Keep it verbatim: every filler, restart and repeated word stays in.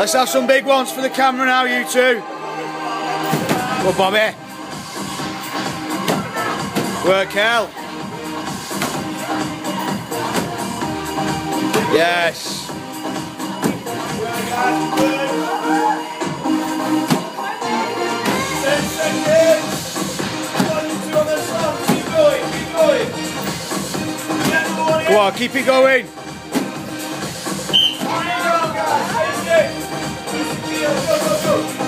Let's have some big ones for the camera now, you two. Go, Bobby. Work, Kel. Yes. Go on, keep it going. Go, go, go.